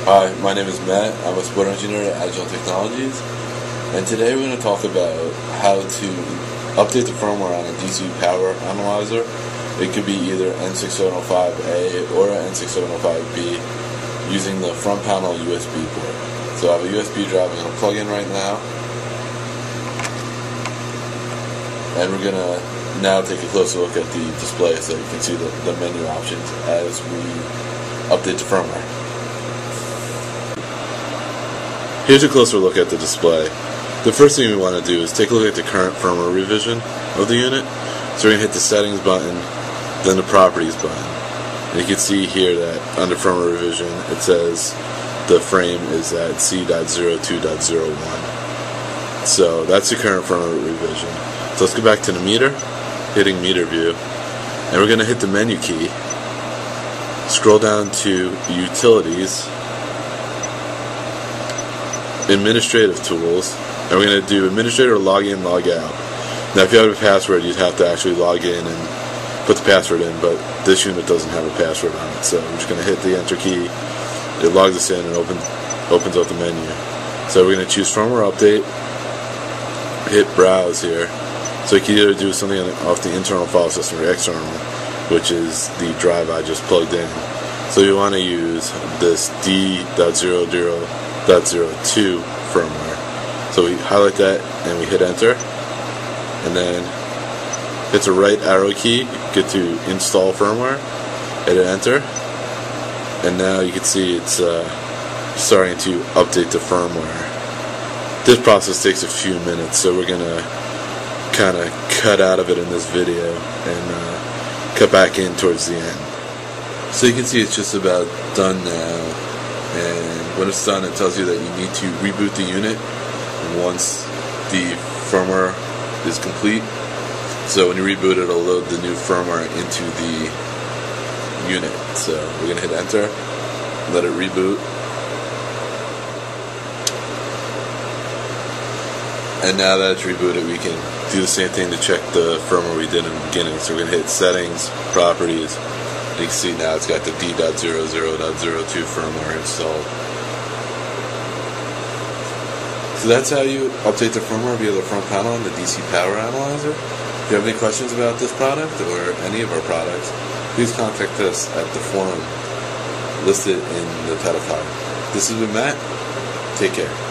Hi, my name is Matt. I'm a support engineer at Agilent Technologies, and today we're going to talk about how to update the firmware on a DC power analyzer. It could be either N6705A or N6705B using the front panel USB port. So I have a USB drive I'm going to plug in right now, and we're going to now take a closer look at the display so you can see the menu options as we update the firmware. Here's a closer look at the display. The first thing we want to do is take a look at the current firmware revision of the unit. So we're going to hit the settings button, then the properties button. And you can see here that under firmware revision it says the frame is at C.02.01. So that's the current firmware revision. So let's go back to the meter, hitting meter view, and we're going to hit the menu key, scroll down to utilities, administrative tools, and we're going to do administrator log in, log out. Now if you have a password, you'd have to actually log in and put the password in, but this unit doesn't have a password on it, so we're just going to hit the enter key. It logs us in and opens up the menu. So we're going to choose firmware update, hit browse here. So you can either do something off the internal file system or external, which is the drive I just plugged in. So you want to use this D.00.02 firmware. So we highlight that and we hit enter, and then hit the right arrow key, get to install firmware, hit enter, and now you can see it's starting to update the firmware. This process takes a few minutes, so we're going to kind of cut out of it in this video and cut back in towards the end. So you can see it's just about done now, and when it's done it tells you that you need to reboot the unit once the firmware is complete. So when you reboot it, it'll load the new firmware into the unit. So we're going to hit enter, let it reboot, and now that it's rebooted we can do the same thing to check the firmware we did in the beginning. So we're going to hit settings, properties, and you can see now it's got the D.00.02 firmware installed. So that's how you update the firmware via the front panel on the DC power analyzer. If you have any questions about this product or any of our products, please contact us at the forum listed in the title card. This has been Matt. Take care.